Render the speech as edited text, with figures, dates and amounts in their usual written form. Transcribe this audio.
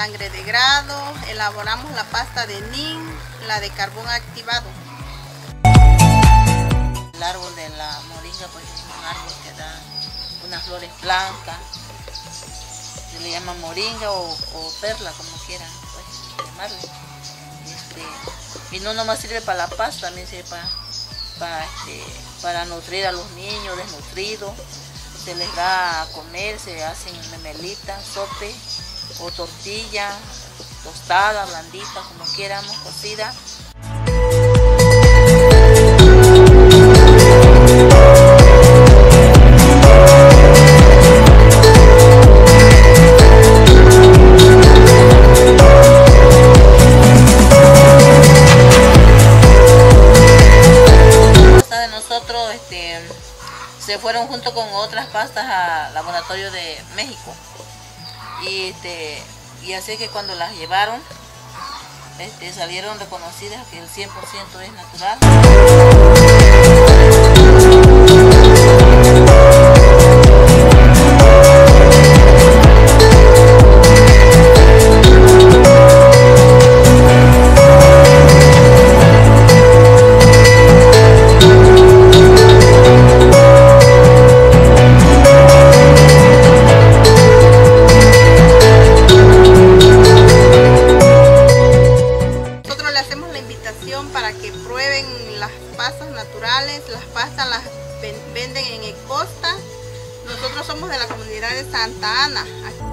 sangre de grado, elaboramos la pasta de NIN, la de carbón activado. El árbol de la moringa pues es un árbol que da unas flores blancas, se le llama moringa o perla, como quieran pues, llamarle. Y no nomás sirve para la pasta, también sirve para nutrir a los niños desnutridos. Se les da a comer, se hacen memelitas, sope o tortilla, tostada, blandita, como quieramos, cocida. De nosotros se fueron junto con otras pastas al laboratorio de México y así que cuando las llevaron salieron reconocidas que el 100% es natural. Para que prueben las pastas naturales. Las pastas las venden en el Costa. Nosotros somos de la comunidad de Santa Ana.